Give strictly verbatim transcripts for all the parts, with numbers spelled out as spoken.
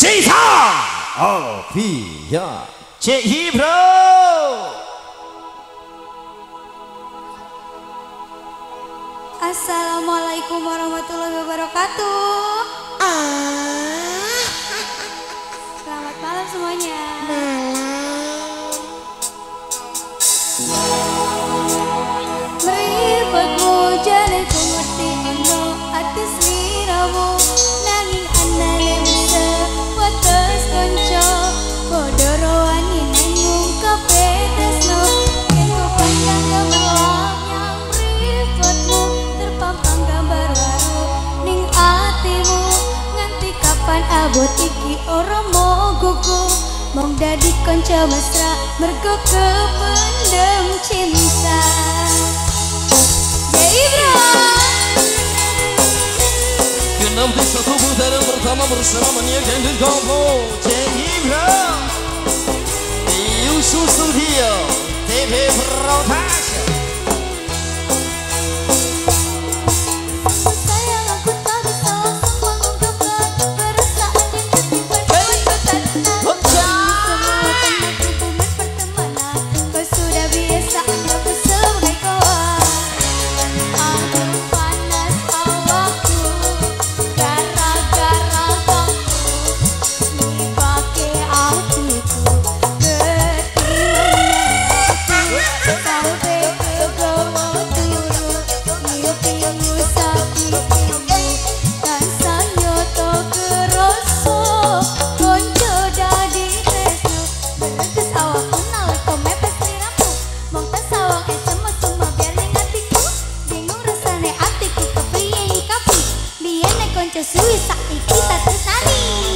Sita Alvia Cik Hibro. Assalamualaikum warahmatullahi wabarakatuh. Ah. Selamat malam semuanya. Meripatmu jane ku ngerti ino ati sliramu nanging anane bisa wates konco padha roani nanggung kapetesno yen ku pandang gemelang yang mripatmu terpampang gambar baru ning atimu nganti kapan abot iki ora mogoku mong dadi konco mesra mergo kependem cinta. Nanti satu putaran pertama bersama menyiapkan dan kompo Cik Hibro di Yusuf Studio T V Production. Sayang aku tak bisa langsung mengungkapkan perasaan yang tersimpan dalam kotak. Semua tentang hubungan pertemanan kau sudah biasa anggapku sebagai kawan. Aku panas awakku gara-gara kamu dipake hatiku ketimanya sampai kebawa turun niup-niup sakiku dan sanyoto keroso konco dadi tresno beretes awakku nalika mepes liramu mong tas sawang esemes semua biar ning atiku bingung rasane atiku kepriye nyikapi biyen nek konco suwi saiki tak tresnani.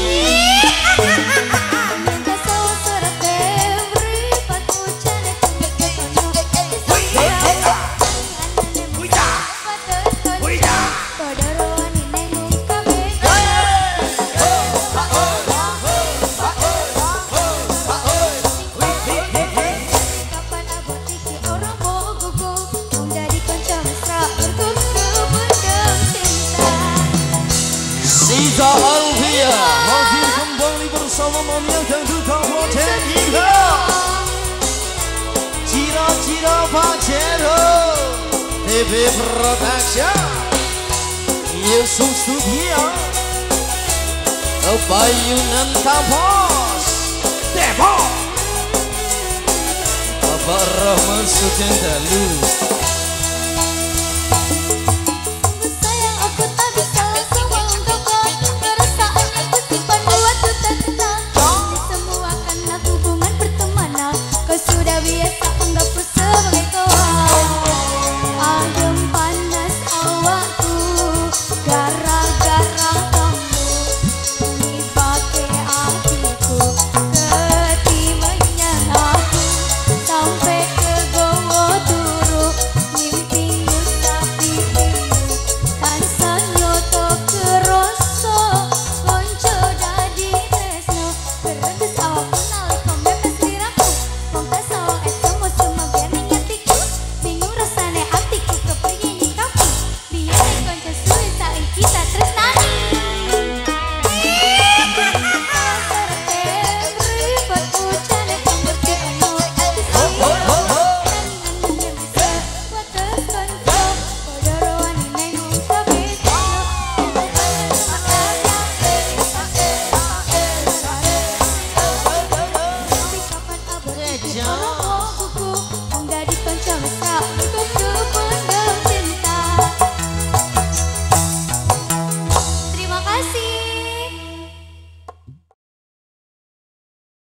Sita Alvia hadir kembali bersama menyiapkan kompo Cik Hibro Cira-cira Pajero T V Production Yusuf Studio Kebayunan Tapos Depok Bapak Rahman Sukendalu